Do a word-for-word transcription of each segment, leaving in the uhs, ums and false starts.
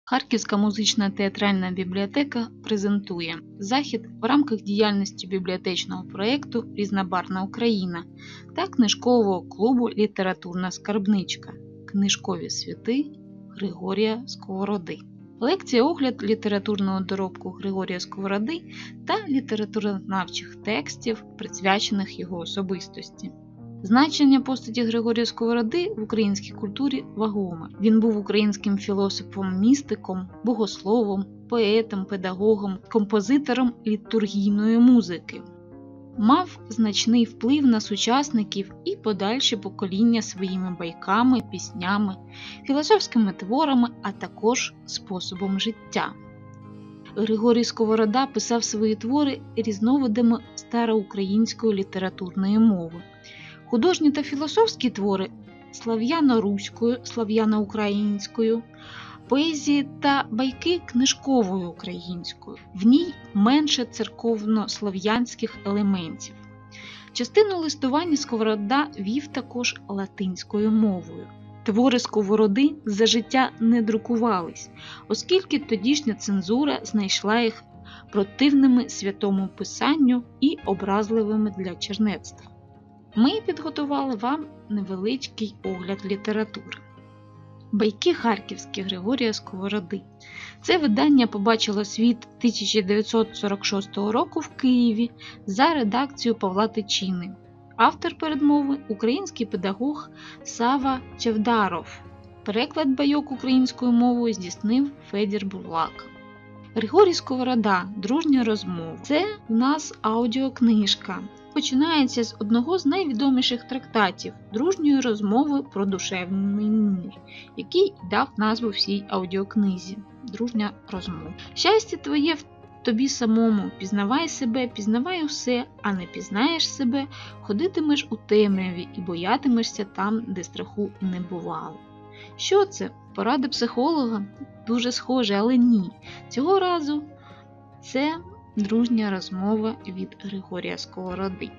Харківська музична театральна бібліотека презентує захід в рамках діяльності бібліотечного проєкту «Різнобарвна Україна» та книжкового клубу «Літературна скарбничка. Книжкові світи» Григорія Сковороди. Лекція-огляд літературного доробку Григорія Сковороди та літературознавчих текстів, присвячених його особистості. Значення постаті Григорія Сковороди в українській культурі вагоме. Він був українським філософом-містиком, богословом, поетом, педагогом, композитором літургійної музики. Мав значний вплив на сучасників і подальші покоління своїми байками, піснями, філософськими творами, а також способом життя. Григорій Сковорода писав свої твори різновидами староукраїнської літературної мови. Художні та філософські твори слав'яно-руською, слав'яно-українською, поезії та байки книжковою українською. В ній менше церковно-слов'янських елементів. Частину листування Сковорода вів також латинською мовою. Твори Сковороди за життя не друкувались, оскільки тодішня цензура знайшла їх противними святому писанню і образливими для чернецтва. Ми підготували вам невеличкий огляд літератури. Байки харківські Григорія Сковороди. Це видання побачило світ тисяча дев'ятсот сорок шостого року в Києві за редакцією Павла Тичини. Автор передмови – український педагог Сава Чевдаров. Переклад байок українською мовою здійснив Федір Бурлак. Григорій Сковорода. Дружня розмова. Це у нас аудіокнижка. Починається з одного з найвідоміших трактатів «Дружньої розмови про душевний мир», який дав назву всій аудіокнизі «Дружня розмова». Щастя твоє в тобі самому, пізнавай себе, пізнавай усе, а не пізнаєш себе, ходитимеш у темряві і боятимешся там, де страху не бувало. Що це? Порада психолога? Дуже схоже, але ні. Цього разу це дружня розмова від Григорія Сковороди.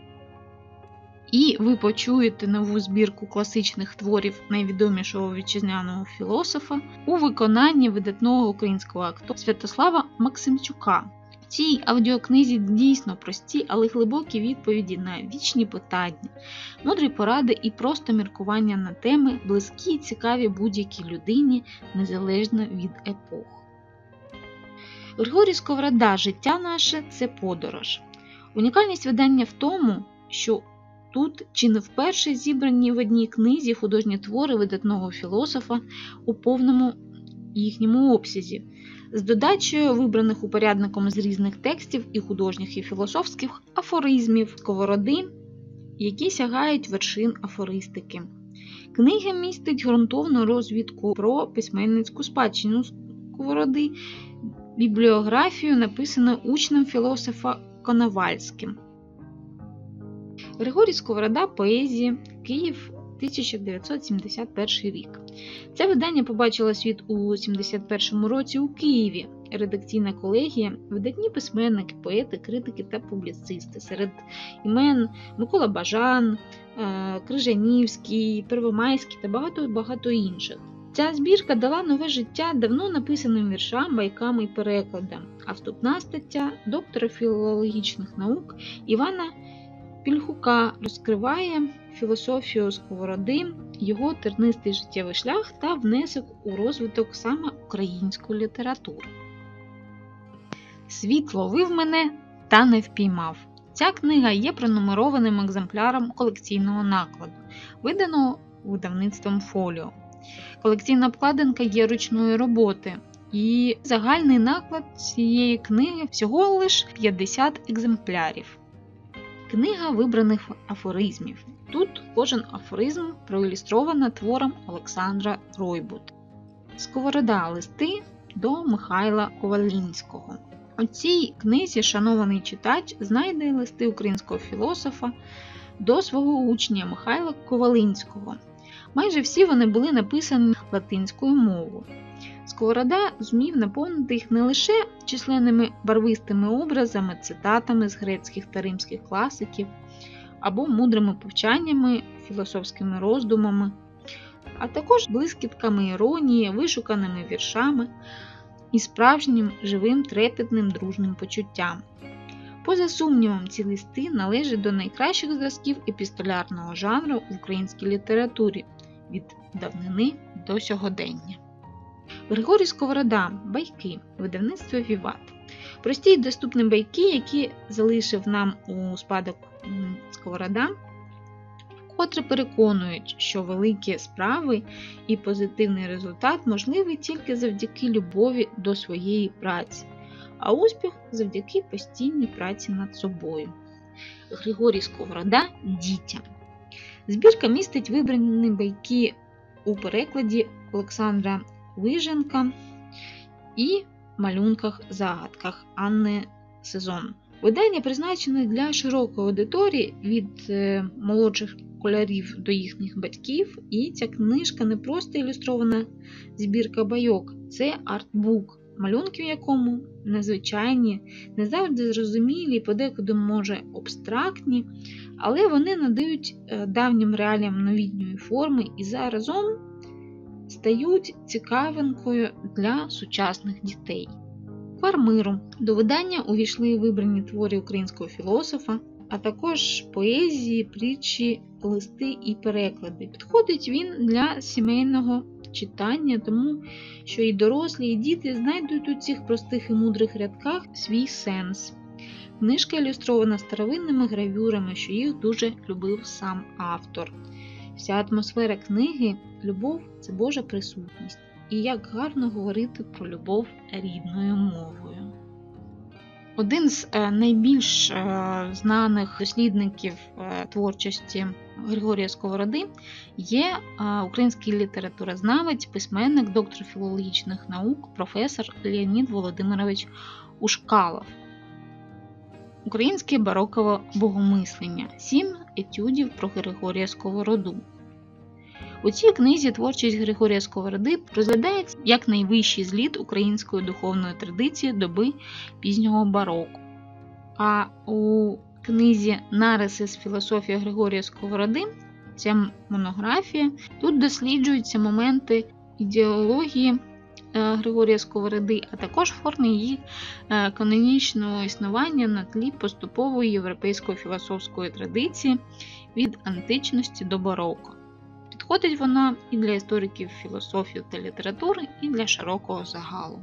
І ви почуєте нову збірку класичних творів найвідомішого вітчизняного філософа у виконанні видатного українського актора Святослава Максимчука. В цій аудіокнизі дійсно прості, але глибокі відповіді на вічні питання, мудрі поради і просто міркування на теми, близькі і цікаві будь-якій людині, незалежно від епох. Григорій Сковорода «Життя наше – це подорож». Унікальність видання в тому, що тут чи не вперше зібрані в одній книзі художні твори видатного філософа у повному їхньому обсязі, з додачею вибраних упорядником з різних текстів і художніх, і філософських афоризмів Сковороди, які сягають вершин афористики. Книга містить ґрунтовну розвідку про письменницьку спадщину Сковороди, бібліографію, написану учнем філософа Коновальським. Григорій Сковорода. Поезія. Київ. тисяча дев'ятсот сімдесят перший рік. Це видання побачило світ у сімдесят першому році у Києві. Редакційна колегія, видатні письменники, поети, критики та публіцисти. Серед імен Микола Бажан, Крижанівський, Первомайський та багато-багато інших. Ця збірка дала нове життя давно написаним віршам, байкам і перекладам. А вступна стаття доктора філологічних наук Івана Пільхука розкриває філософію Сковороди, його тернистий життєвий шлях та внесок у розвиток саме української літератури. «Світ ловив мене та не впіймав». Ця книга є пронумерованим екземпляром колекційного накладу, виданого видавництвом «Фоліо». Колекційна обкладинка є ручної роботи, і загальний наклад цієї книги всього лише п'ятдесят екземплярів. Книга вибраних афоризмів. Тут кожен афоризм проілюстровано твором Олександра Ройбут. Сковорода. Листи до Михайла Ковалінського. У цій книзі шанований читач знайде листи українського філософа до свого учня Михайла Ковалінського. Майже всі вони були написані латинською мовою. Сковорода зумів наповнити їх не лише численними барвистими образами, цитатами з грецьких та римських класиків, або мудрими повчаннями, філософськими роздумами. а також блискітками іронії, вишуканими віршами і справжнім живим трепетним дружним почуттям. Поза сумнівом, ці листи належать до найкращих зразків епістолярного жанру в українській літературі від давнини до сьогодення. Григорій Сковорода. Байки. Видавництво Віват. Прості й доступні байки, які залишив нам у спадок Сковорода, вкотре переконують, що великі справи і позитивний результат можливий тільки завдяки любові до своєї праці, а успіх завдяки постійній праці над собою. Григорій Сковорода. Дітям. Збірка містить вибрані байки у перекладі Олександра Виженка і малюнках-загадках Анни Сезон. Видання призначене для широкої аудиторії від молодших школярів до їхніх батьків, і ця книжка не просто ілюстрована збірка байок, це артбук, малюнки в якому незвичайні, не завжди зрозумілі, подекуди, може, абстрактні, але вони надають давнім реаліям новітньої форми і заразом стають цікавинкою для сучасних дітей. Квартиру. До видання увійшли вибрані твори українського філософа, а також поезії, притчі, листи і переклади. Підходить він для сімейного читання, тому що і дорослі, і діти знайдуть у цих простих і мудрих рядках свій сенс. Книжка ілюстрована старовинними гравюрами, що їх дуже любив сам автор. Вся атмосфера книги – любов – це Божа присутність. І як гарно говорити про любов рідною мовою. Один з найбільш знаних дослідників творчості Григорія Сковороди є український літературознавець, письменник, доктор філологічних наук, професор Леонід Володимирович Ушкалов. Українське барокове богомислення. Сім етюдів про Григорія Сковороду. У цій книзі творчість Григорія Сковороди розглядається як найвищий зліт української духовної традиції доби пізнього бароко. А у книзі «Нариси з філософії Григорія Сковороди» ця монографія, тут досліджуються моменти ідеології Григорія Сковороди, а також форми її канонічного існування на тлі поступової європейської філософської традиції від античності до бароко. Підходить вона і для істориків філософії та літератури, і для широкого загалу.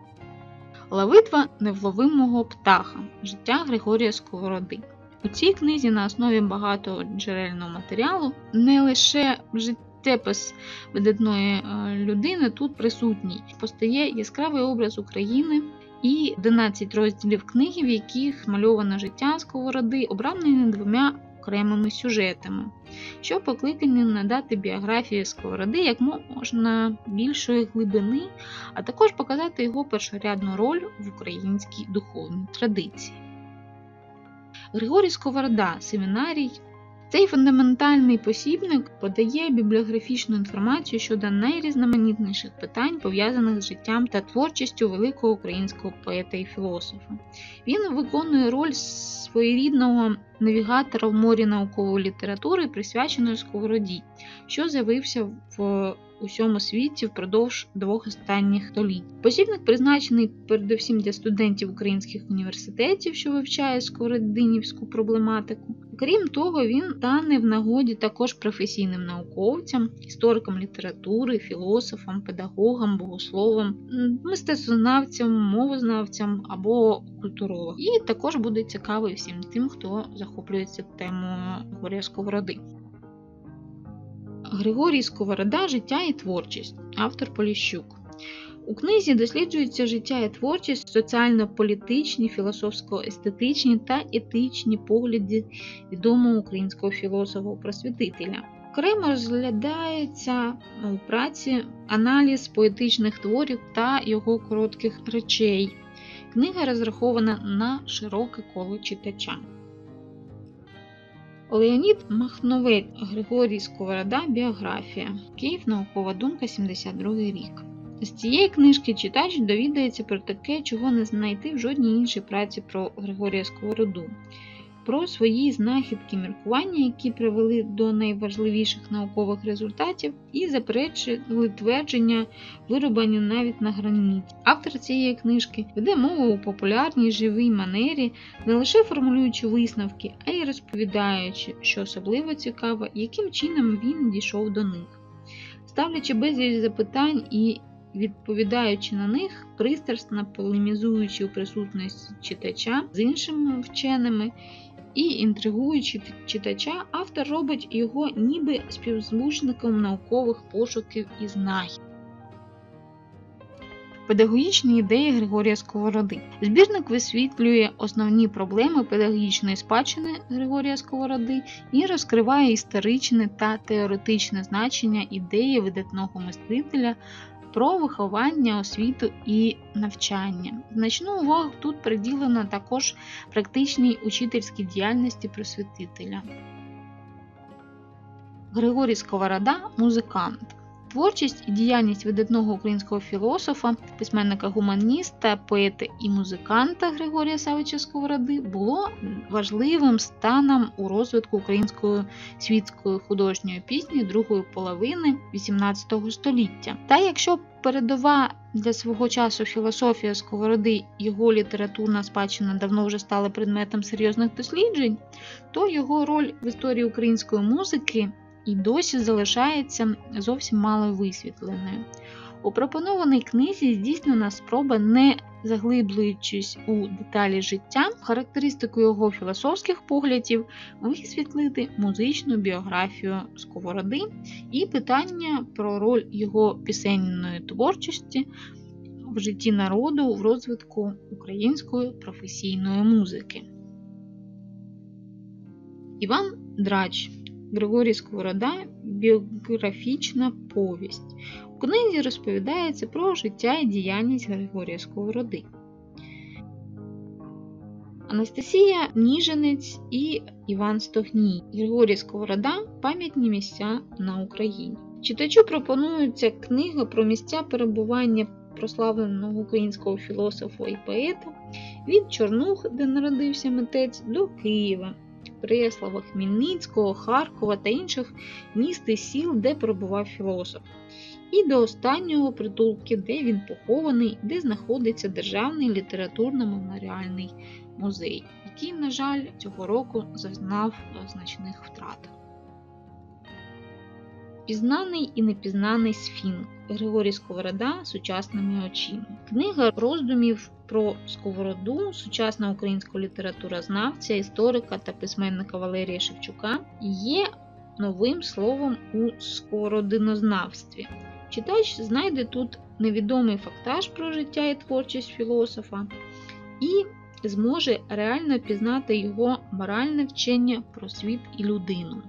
Ловитва невловимого птаха. Життя Григорія Сковороди. У цій книзі на основі багатого джерельного матеріалу не лише життєпис видатної людини тут присутній. Постає яскравий образ України і одинадцять розділів книги, в яких мальоване життя Сковороди обрамлені двома окремими сюжетами, що покликані надати біографії Сковороди як можна більшої глибини, а також показати його першорядну роль в українській духовній традиції. Григорій Сковорода. Семінарій. Цей фундаментальний посібник подає бібліографічну інформацію щодо найрізноманітніших питань, пов'язаних з життям та творчістю великого українського поета і філософа. Він виконує роль своєрідного навігатора в морі наукової літератури, присвяченої Сковороді, що з'явився в усьому світі впродовж двох останніх століть. Посібник призначений передусім для студентів українських університетів, що вивчає сковородинівську проблематику. Крім того, він стане в нагоді також професійним науковцям, історикам літератури, філософам, педагогам, богословам, мистецтвознавцям, мовознавцям або культурологам. І також буде цікавий всім тим, хто захоплюється темою Григорія Сковороди. Григорій Сковорода. Життя і творчість. Автор Поліщук. У книзі досліджується життя і творчість, соціально-політичні, філософсько-естетичні та етичні погляди відомого українського філософа-просвітителя. Окремо розглядається у праці аналіз поетичних творів та його коротких речей. Книга розрахована на широке коло читача. Леонід Махновець. Григорій Сковорода. Біографія. Київ. Наукова думка. сімдесят другий рік. З цієї книжки читач довідається про таке, чого не знайти в жодній іншій праці про Григорія Сковороду. про свої знахідки, міркування, які привели до найважливіших наукових результатів, і заперечили твердження, вирубані навіть на граніті. Автор цієї книжки веде мову у популярній живій манері, не лише формулюючи висновки, а й розповідаючи, що особливо цікаво, яким чином він дійшов до них. Ставлячи безліч запитань і відповідаючи на них, пристрасно полемізуючи у присутності читача з іншими вченими і інтригуючи читача, автор робить його ніби співзвучником наукових пошуків і знахідок. Педагогічні ідеї Григорія Сковороди. Збірник висвітлює основні проблеми педагогічної спадщини Григорія Сковороди і розкриває історичне та теоретичне значення ідеї видатного мислителя про виховання, освіту і навчання. Значну увагу тут приділено також практичній учительській діяльності просвітителя. Григорій Сковорода – музикант. Творчість і діяльність видатного українського філософа, письменника-гуманіста, поета і музиканта Григорія Савича Сковороди було важливим станом у розвитку української світської художньої пісні другої половини вісімнадцятого століття. Та якщо передова для свого часу філософія Сковороди, його літературна спадщина давно вже стали предметом серйозних досліджень, то його роль в історії української музики і досі залишається зовсім мало висвітленою. У пропонованій книзі здійснена спроба, не заглиблюючись у деталі життя, характеристику його філософських поглядів, висвітлити музичну біографію Сковороди і питання про роль його пісенної творчості в житті народу в розвитку української професійної музики. Іван Драч. Григорій Сковорода – біографічна повість. У книзі розповідається про життя і діяльність Григорія Сковороди. Анастасія Ніжинець і Іван Стогній. Григорій Сковорода – пам'ятні місця на Україні. Читачу пропонується книга про місця перебування прославленого українського філософа і поета від Чорнух, де народився митець, до Києва, Преслава, Хмельницького, Харкова та інших міст і сіл, де перебував філософ. І до останнього притулки, де він похований, де знаходиться Державний літературно-меморіальний музей, який, на жаль, цього року зазнав значних втрат. Пізнаний і непізнаний сфінк. Григорій Сковорода сучасними очима. Книга роздумів про Сковороду, сучасного українського літературознавця, історика та письменника Валерія Шевчука, є новим словом у сковородинознавстві. Читач знайде тут невідомий фактаж про життя і творчість філософа і зможе реально пізнати його моральне вчення про світ і людину.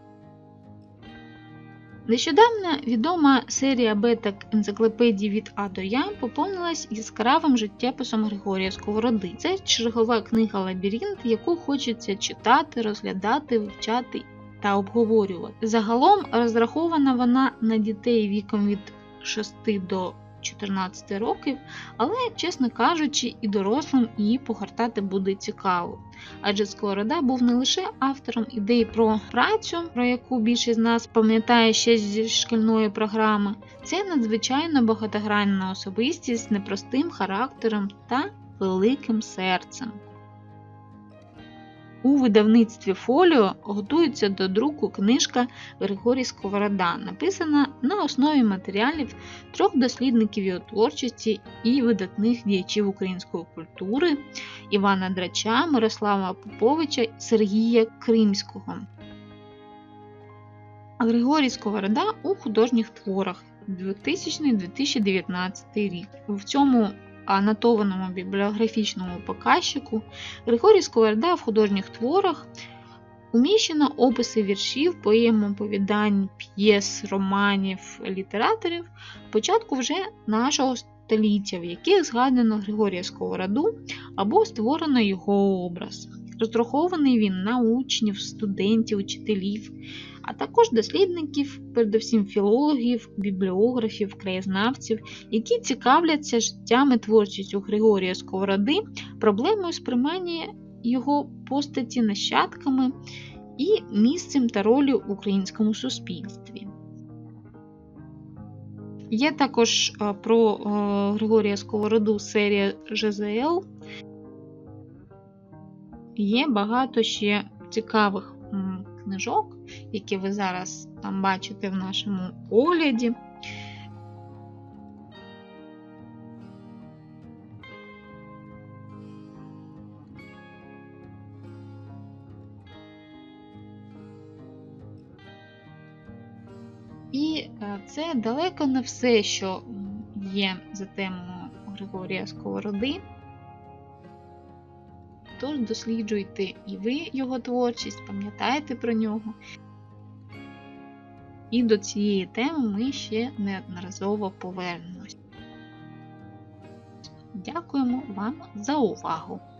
Нещодавно відома серія абеток енциклопедії від А до Я поповнилась яскравим життєписом Григорія Сковороди. Це чергова книга-лабіринт, яку хочеться читати, розглядати, вивчати та обговорювати. Загалом розрахована вона на дітей віком від шести до чотирнадцяти років, але, чесно кажучи, і дорослим її погортати буде цікаво. Адже Сковорода був не лише автором ідей про працю, про яку більшість з нас пам'ятає ще зі шкільної програми. Це надзвичайно багатогранна особистість з непростим характером та великим серцем. У видавництві «Фоліо» готується до друку книжка «Григорій Сковорода», написана на основі матеріалів трьох дослідників його творчості і видатних діячів української культури Івана Драча, Мирослава Поповича і Сергія Кримського. Григорій Сковорода у художніх творах дві тисячний - дві тисячі дев'ятнадцятий рік. В цьому анотованому бібліографічному показчику Григорій Сковорода в художніх творах уміщено описи віршів, поем, оповідань, п'єс, романів, літераторів початку вже нашого століття, в яких згадано Григорія Сковороду або створено його образ. Розрахований він на учнів, студентів, учителів, а також дослідників, передусім філологів, бібліографів, краєзнавців, які цікавляться життям і творчістю Григорія Сковороди, проблемою сприймання його постаті нащадками і місцем та ролью в українському суспільстві. Є також про Григорія Сковороду серія Же Зе Ел. Є багато ще цікавих книжок, які ви зараз там бачите в нашому огляді. І це далеко не все, що є за темою Григорія Сковороди. Тож досліджуйте і ви його творчість, пам'ятайте про нього. І до цієї теми ми ще неодноразово повернемось. Дякуємо вам за увагу!